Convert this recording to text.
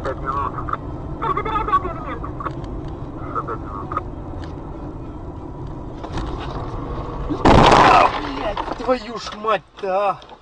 5 минут. Забирай пятый элемент. Еще 5 минут. Блядь, твою ж мать-то, а!